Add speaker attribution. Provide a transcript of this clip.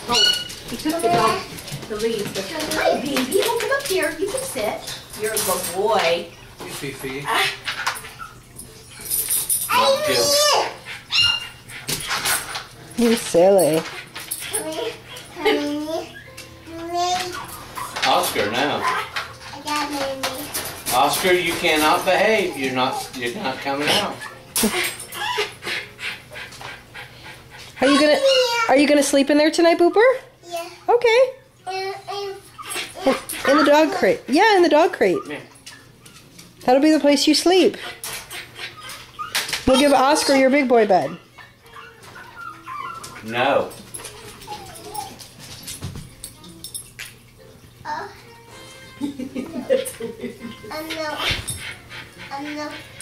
Speaker 1: Oh, he took the dog, the leaves. Hi, baby. Well, come up here. You can sit. You're a good boy.
Speaker 2: You Fifi.
Speaker 3: You're silly.
Speaker 2: Oscar, now. Oscar, you cannot behave. You're not coming out.
Speaker 3: Are you gonna sleep in there tonight, Booper?
Speaker 4: Yeah.
Speaker 3: Okay. In the dog crate. Yeah, in the dog crate.
Speaker 2: Yeah.
Speaker 3: That'll be the place you sleep. We'll give Oscar your big boy bed.
Speaker 2: No.
Speaker 4: No.